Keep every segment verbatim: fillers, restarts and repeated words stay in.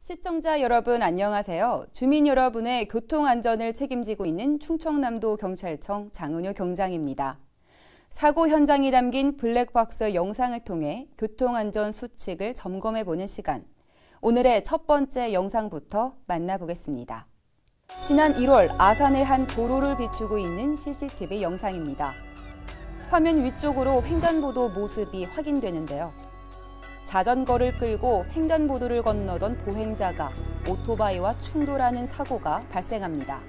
시청자 여러분 안녕하세요. 주민 여러분의 교통안전을 책임지고 있는 충청남도 경찰청 장은효 경장입니다. 사고 현장이 담긴 블랙박스 영상을 통해 교통안전 수칙을 점검해보는 시간. 오늘의 첫 번째 영상부터 만나보겠습니다. 지난 일월 아산의 한 도로를 비추고 있는 씨씨티비 영상입니다. 화면 위쪽으로 횡단보도 모습이 확인되는데요. 자전거를 끌고 횡단보도를 건너던 보행자가 오토바이와 충돌하는 사고가 발생합니다.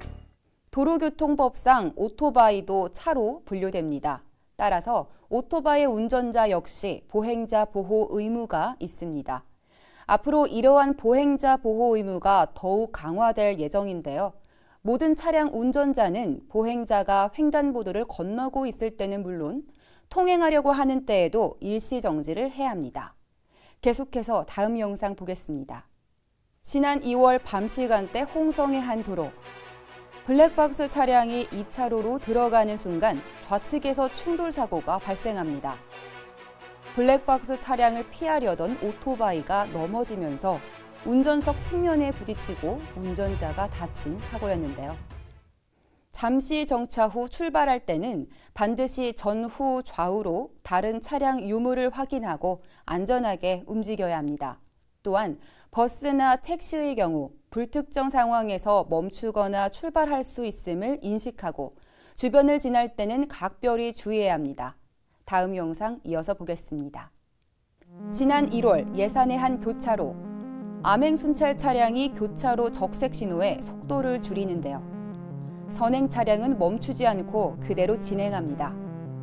도로교통법상 오토바이도 차로 분류됩니다. 따라서 오토바이 운전자 역시 보행자 보호 의무가 있습니다. 앞으로 이러한 보행자 보호 의무가 더욱 강화될 예정인데요. 모든 차량 운전자는 보행자가 횡단보도를 건너고 있을 때는 물론 통행하려고 하는 때에도 일시정지를 해야 합니다. 계속해서 다음 영상 보겠습니다. 지난 이월 밤 시간대 홍성의 한 도로. 블랙박스 차량이 이 차로로 들어가는 순간 좌측에서 충돌 사고가 발생합니다. 블랙박스 차량을 피하려던 오토바이가 넘어지면서 운전석 측면에 부딪히고 운전자가 다친 사고였는데요. 잠시 정차 후 출발할 때는 반드시 전후 좌우로 다른 차량 유무를 확인하고 안전하게 움직여야 합니다. 또한 버스나 택시의 경우 불특정 상황에서 멈추거나 출발할 수 있음을 인식하고 주변을 지날 때는 각별히 주의해야 합니다. 다음 영상 이어서 보겠습니다. 지난 일월 예산의 한 교차로. 암행순찰 차량이 교차로 적색 신호에 속도를 줄이는데요. 선행 차량은 멈추지 않고 그대로 진행합니다.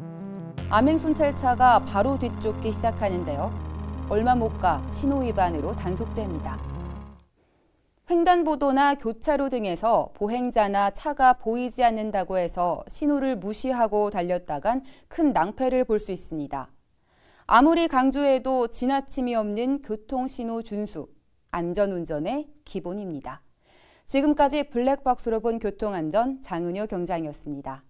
암행순찰차가 바로 뒤쫓기 시작하는데요. 얼마 못 가 신호 위반으로 단속됩니다. 횡단보도나 교차로 등에서 보행자나 차가 보이지 않는다고 해서 신호를 무시하고 달렸다간 큰 낭패를 볼 수 있습니다. 아무리 강조해도 지나침이 없는 교통신호 준수, 안전운전의 기본입니다. 지금까지 블랙박스로 본 교통안전 장은효 경장이었습니다.